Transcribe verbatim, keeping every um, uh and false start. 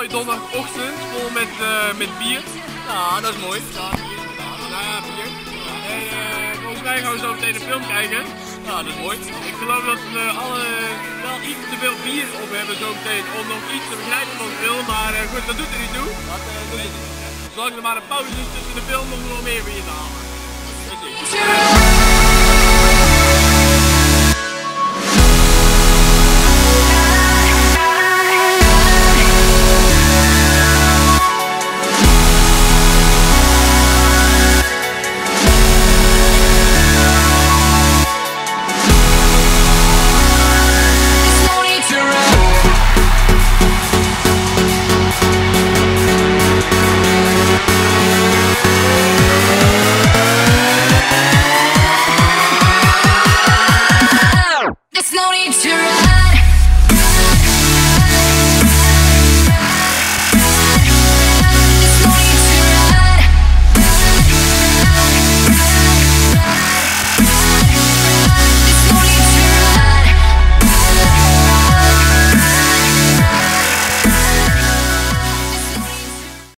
mooie donderdagochtend vol met, uh, met bier. Ja, dat is mooi. Ja, bier. Nou ja, bier. En uh, volgens mij gaan we zo meteen een film kijken. Ja, dat is mooi. Ik geloof dat we alle wel iets te veel bier op hebben zo meteen om nog iets te begrijpen van de film. Maar uh, goed, dat doet er niet toe. Dat uh, doet het. Zolang er maar een pauze is tussen de film, nog wel meer bier dan.